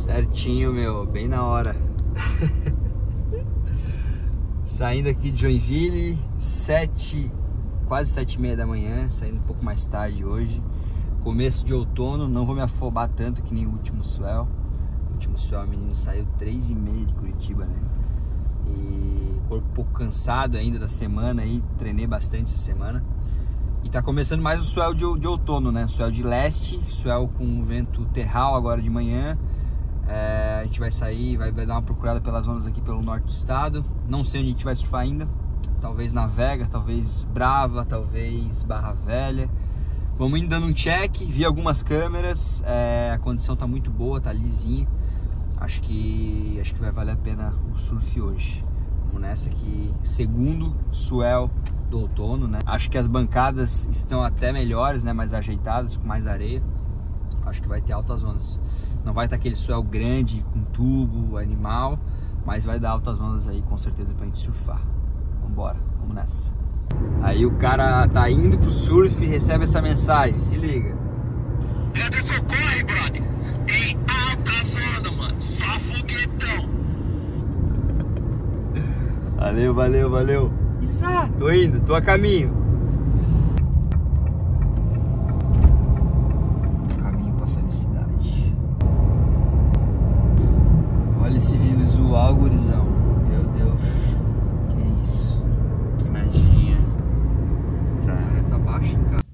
Certinho, meu, bem na hora. Saindo aqui de Joinville, quase 7h30 da manhã, saindo um pouco mais tarde hoje. Começo de outono, não vou me afobar tanto que nem o último swell. O último swell, o menino saiu 3h30 de Curitiba, né? E corpo um pouco cansado ainda da semana aí, treinei bastante essa semana. E tá começando mais o swell de outono, né? Swell de leste, swell com vento terral agora de manhã. A gente vai sair, vai dar uma procurada pelas zonas aqui pelo norte do estado. Não sei onde a gente vai surfar ainda. Talvez Navega, talvez Brava, talvez Barra Velha. Vamos indo dando um check, vi algumas câmeras. A condição tá muito boa, tá lisinha. Acho que vai valer a pena o surf hoje. Vamos nessa aqui, segundo swell do outono, né? Acho que as bancadas estão até melhores, né? Mais ajeitadas, com mais areia. Acho que vai ter altas ondas. Não vai estar aquele swell grande, com tubo, animal, mas vai dar altas ondas aí com certeza pra gente surfar. Vambora, vamos nessa. Aí o cara tá indo pro surf e recebe essa mensagem, se liga. Anderson, corre, brother. Tem altas ondas, mano. Só foguetão. Valeu, valeu, valeu. Isso, tô indo, tô a caminho. Olha esse visual, gurizão. Meu Deus. Que isso? Que magia. Já era, tá baixo, hein, cara.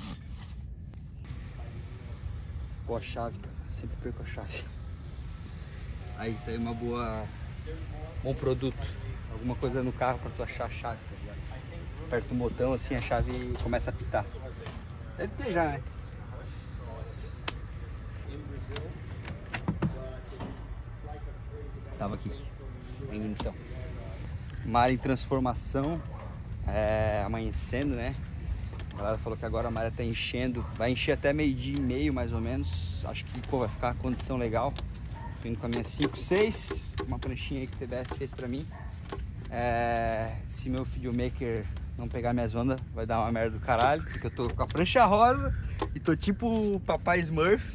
Pô, a chave, cara. Sempre perco a chave. Aí tem uma bom produto. Alguma coisa no carro pra tu achar a chave, tá ligado? Aperta o botão assim, a chave começa a apitar. Deve ter já, né? Tava aqui, em ignição. Mar em transformação, amanhecendo, né? A galera falou que agora a maré tá enchendo, vai encher até 12h30 mais ou menos. Acho que, pô, vai ficar uma condição legal. Tô indo com a minha 5.6, uma pranchinha aí que o TBS fez pra mim. Se meu videomaker não pegar minhas ondas, vai dar uma merda do caralho, porque eu tô com a prancha rosa e tô tipo o Papai Smurf.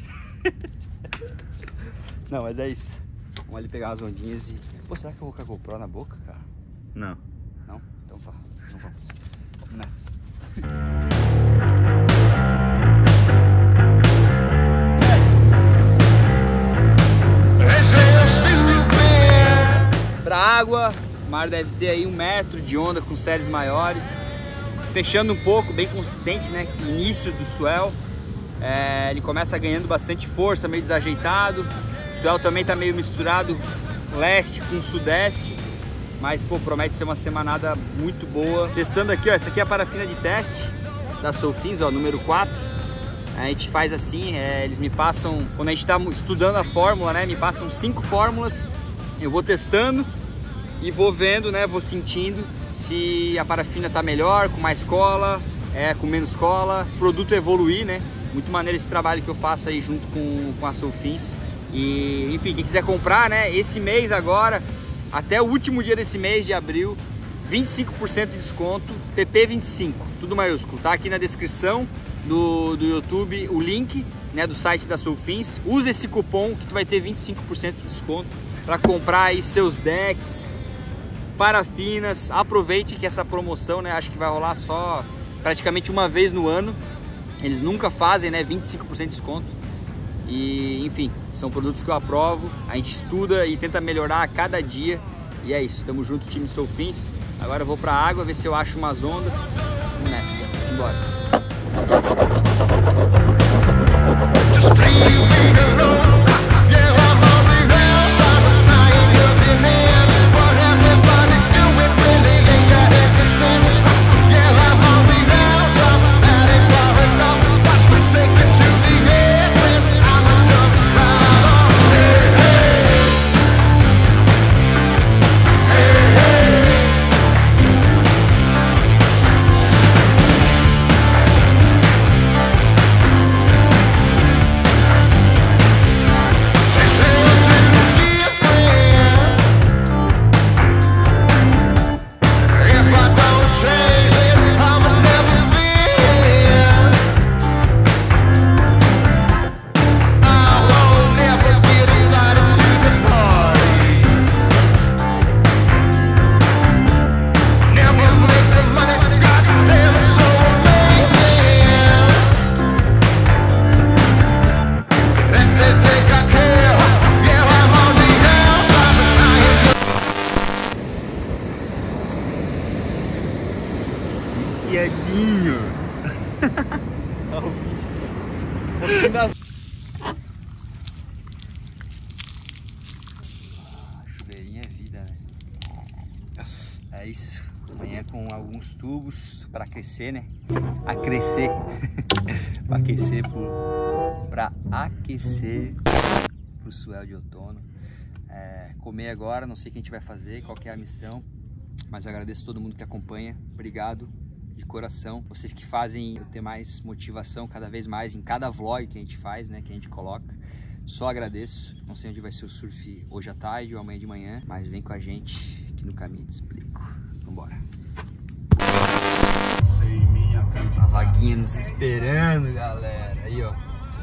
Não, mas é isso. Vamos ali pegar umas ondinhas e... Pô, será que eu vou com a GoPro na boca, cara? Não. Não? Então vá. Então vamos. Vamos nessa. Pra água, o mar deve ter aí 1 metro de onda com séries maiores. Fechando um pouco, bem consistente, né? Início do swell. Ele começa ganhando bastante força, meio desajeitado. O swell também tá meio misturado leste com sudeste, mas pô, promete ser uma semanada muito boa. Testando aqui, ó, essa aqui é a parafina de teste da Soulfins, ó, número 4. A gente faz assim, eles me passam, quando a gente tá estudando a fórmula, né, me passam 5 fórmulas, eu vou testando e vou vendo, né, vou sentindo se a parafina tá melhor, com mais cola, com menos cola, o produto evoluir, né. Muito maneiro esse trabalho que eu faço aí junto com a Soulfins. E enfim, quem quiser comprar, né, esse mês agora, até o último dia desse mês de abril, 25% de desconto, PP25, tudo maiúsculo, tá aqui na descrição do YouTube o link, né, do site da Soulfins. Usa esse cupom que tu vai ter 25% de desconto para comprar aí seus decks, parafinas. Aproveite que essa promoção, né, acho que vai rolar só praticamente uma vez no ano. Eles nunca fazem, né, 25% de desconto. E enfim, são produtos que eu aprovo, a gente estuda e tenta melhorar a cada dia. E é isso, tamo junto, time Soulfins. Agora eu vou pra água, ver se eu acho umas ondas. Vamos nessa, embora. Um pouquinho das... Chuveirinho é vida, né? É isso. Amanhã com alguns tubos para aquecer, né? Acrescer. Para aquecer para aquecer pro swell de outono. Comer agora, não sei o que a gente vai fazer, qual que é a missão, mas agradeço a todo mundo que acompanha. Obrigado de coração. Vocês que fazem eu ter mais motivação cada vez mais em cada vlog que a gente faz, né? Que a gente coloca. Só agradeço. Não sei onde vai ser o surf hoje à tarde ou amanhã de manhã, mas vem com a gente que no caminho te explico. Vambora. A vaguinha nos esperando, galera. Aí, ó.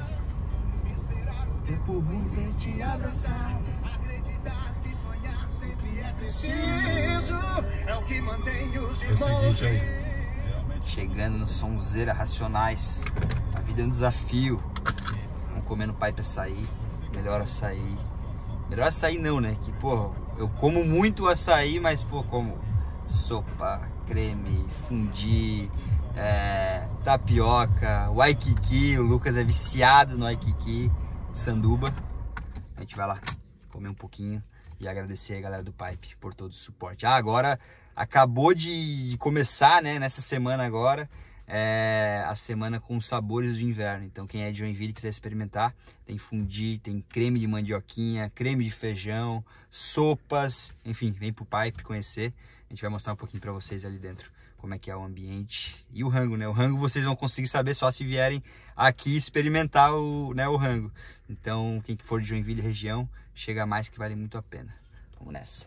O tempo ruim vem te abraçar. Acreditar que sonhar sempre é preciso. É o que mantém os irmãos. Chegando no Sonzeira Racionais. A vida é um desafio. Vamos comendo pipe açaí. Melhor açaí. Melhor açaí não, né? Que, pô, eu como muito açaí, mas, pô, como sopa, creme, fundi, tapioca, waikiki. O Lucas é viciado no waikiki, sanduba. A gente vai lá comer um pouquinho e agradecer a galera do Pipe por todo o suporte. Agora acabou de começar, né, nessa semana agora, a semana com os sabores do inverno. Então quem é de Joinville e quiser experimentar, tem fundi, tem creme de mandioquinha, creme de feijão, sopas, enfim, vem pro Pipe conhecer. A gente vai mostrar um pouquinho para vocês ali dentro como é que é o ambiente e o rango, né? O rango vocês vão conseguir saber só se vierem aqui experimentar o rango. Então, quem for de Joinville região, chega mais que vale muito a pena. Vamos nessa.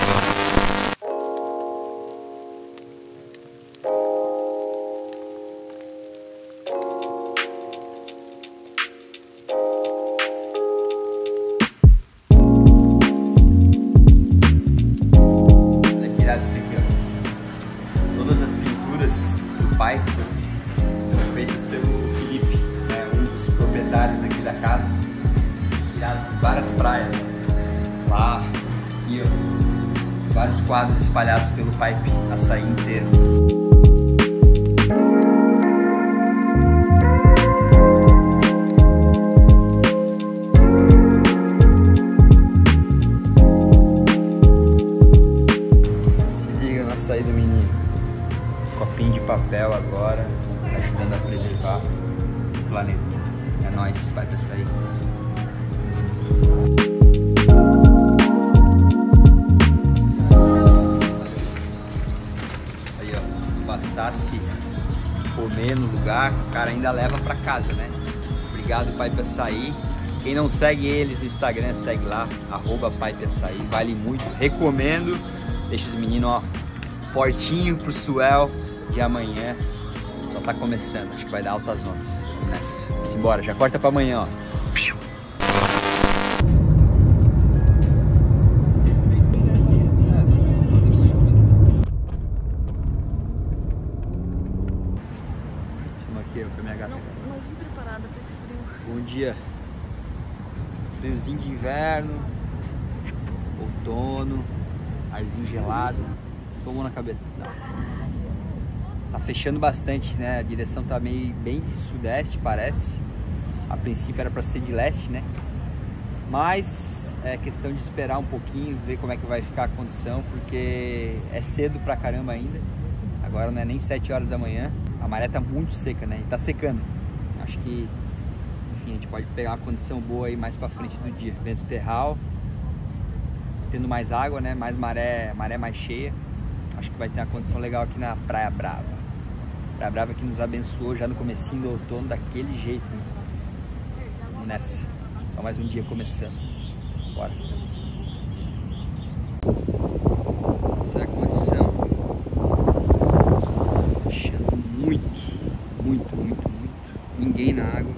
São feitas pelo Felipe, né, um dos proprietários aqui da casa, criado por várias praias, lá, aqui, ó, vários quadros espalhados pelo Pipe açaí inteiro. Se liga no açaí do menino. Copinho de papel agora, ajudando a preservar o planeta. É nóis, vai pra sair. Aí, ó, não bastasse comer no lugar, o cara ainda leva pra casa, né? Obrigado, Pipe Açaí. Quem não segue eles no Instagram, segue lá, @Pipe Açaí. Vale muito, recomendo. Deixa os meninos, ó, fortinho pro swell de amanhã. Só tá começando, acho que vai dar altas ondas. Vamos nessa. Simbora, já corta pra amanhã, ó. Chama aqui, ó, pra minha gata. Não vim preparada pra esse frio. Bom dia. Friozinho de inverno, outono, arzinho gelado. Tomou na cabeça. Não. Tá fechando bastante, né? A direção tá meio bem de sudeste, parece. A princípio era para ser de leste, né? Mas é questão de esperar um pouquinho, ver como é que vai ficar a condição, porque é cedo pra caramba ainda. Agora não é nem 7 horas da manhã. A maré tá muito seca, né? E tá secando. Acho que, enfim, a gente pode pegar uma condição boa aí mais pra frente do dia. Vento terral, tendo mais água, né? Mais maré mais cheia. Acho que vai ter uma condição legal aqui na Praia Brava. Praia Brava que nos abençoou já no comecinho do outono daquele jeito, né? Vamos nessa. Só mais um dia começando. Bora. Essa é a condição. Fechando muito. Ninguém na água.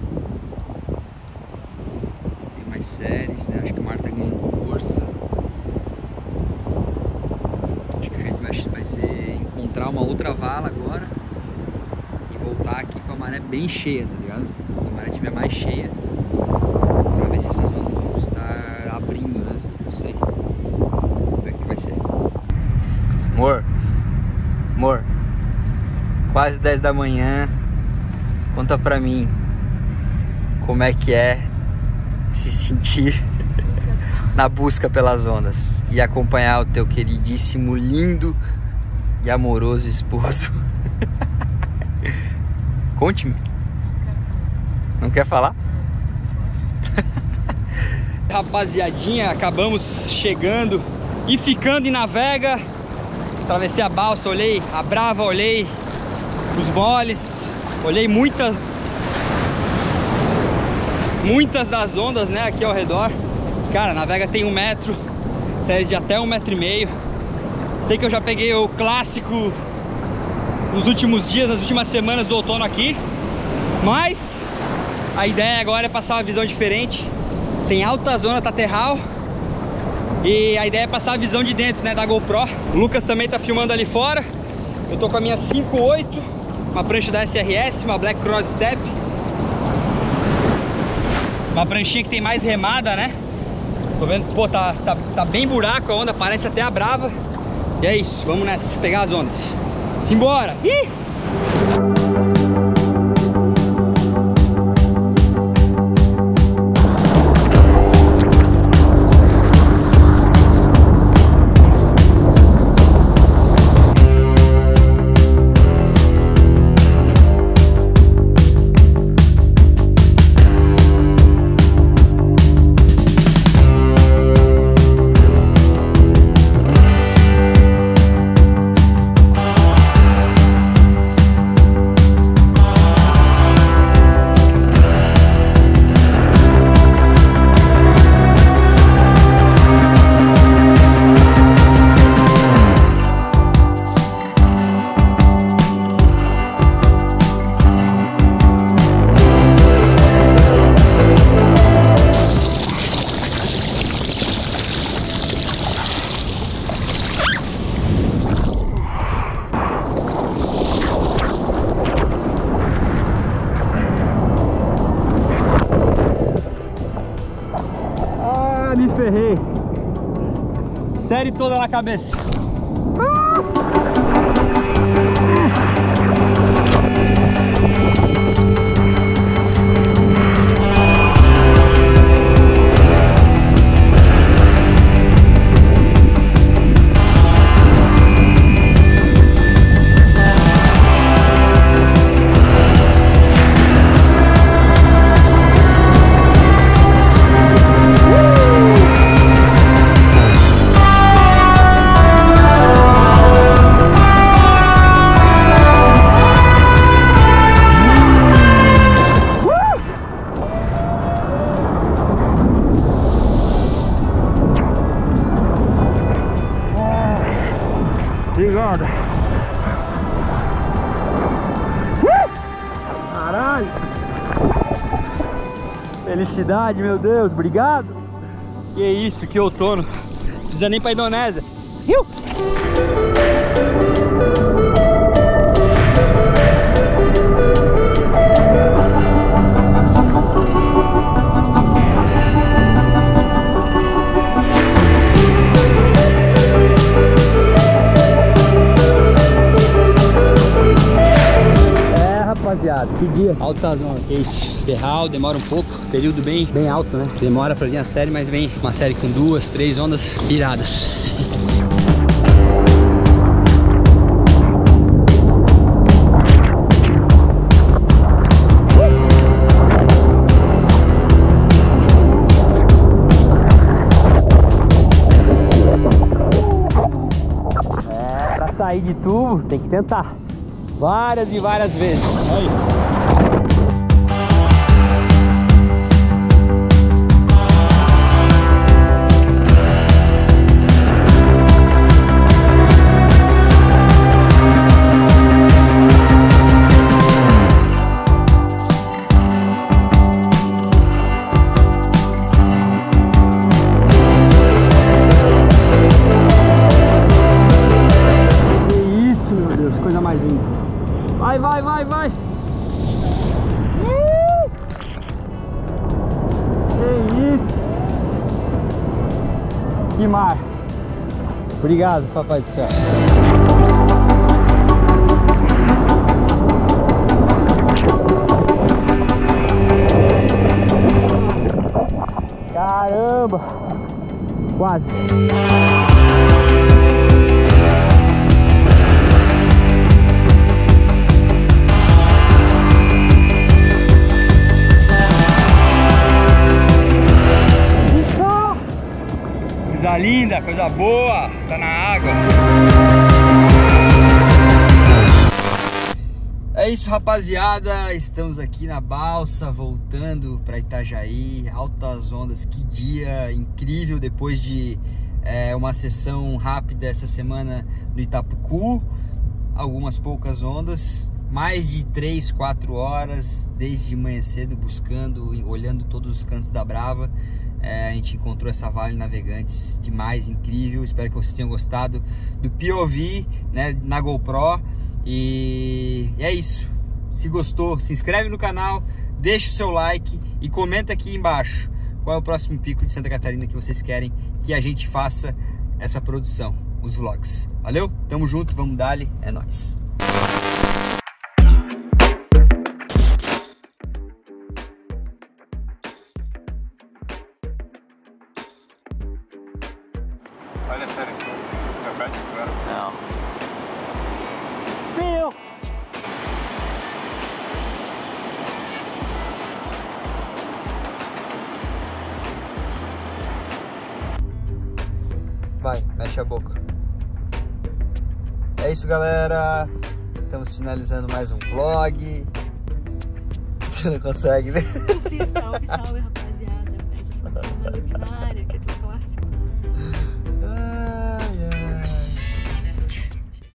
Tem mais séries, né? Acho que o mar tá ganhando força. Acho que o jeito vai ser encontrar uma outra vala agora e voltar aqui com a maré bem cheia, tá ligado? Se a maré estiver mais cheia, pra ver se essas ondas vão estar abrindo, né? Não sei. Vamos ver o que vai ser. Amor, quase 10 da manhã. Conta pra mim, como é que é se sentir na busca pelas ondas e acompanhar o teu queridíssimo, lindo e amoroso esposo. Conte-me. Não quer falar? Rapaziadinha, acabamos chegando e ficando em Navega. Atravessei a balsa, olhei a Brava, olhei os moles, olhei muitas das ondas, né, aqui ao redor. Cara, Navega tem 1 metro, séries de até 1,5 metro. Sei que eu já peguei o clássico nos últimos dias, nas últimas semanas do outono aqui, mas a ideia agora é passar uma visão diferente. Tem alta zona Taterral e a ideia é passar a visão de dentro, né, da GoPro. O Lucas também tá filmando ali fora. Eu tô com a minha 5.8, uma prancha da SRS, uma Black Cross Step, uma pranchinha que tem mais remada, né? Tô vendo, pô, tá bem buraco a onda, parece até a Brava. E é isso, vamos nessa, pegar as ondas. Simbora! Ih! Me ferrei. Série toda na cabeça. Obrigado. Caralho. Felicidade, meu Deus, obrigado. Que isso, que outono. Não precisa nem pra Indonésia. Rapaziada, que dia. Alta zona, que isso. Terral, demora um pouco, período bem alto, né? Demora pra vir a série, mas vem uma série com 2, 3 ondas iradas. Pra sair de tubo, tem que tentar. Várias e várias vezes. Aí. Que isso, meu Deus, coisa mais linda. Vai, vai, vai, vai! Que isso! Que mar! Obrigado, papai do céu! Caramba! Quase! Coisa linda, coisa boa, tá na água. É isso, rapaziada, estamos aqui na balsa, voltando para Itajaí, altas ondas, que dia incrível, depois de uma sessão rápida essa semana no Itapucu, algumas poucas ondas, mais de 3, 4 horas, desde manhã cedo, buscando, olhando todos os cantos da Brava. A gente encontrou essa Vale Navegantes demais, incrível. Espero que vocês tenham gostado do POV, né, na GoPro. E é isso. Se gostou, se inscreve no canal, deixa o seu like e comenta aqui embaixo qual é o próximo pico de Santa Catarina que vocês querem que a gente faça essa produção, os vlogs. Valeu? Tamo junto, vamos dali, é nóis. Olha sério aqui, tá perto agora? Não. Meu! Vai, mexe a boca. É isso, galera. Estamos finalizando mais um vlog. Você não consegue, né? Salve, salve, rapaz.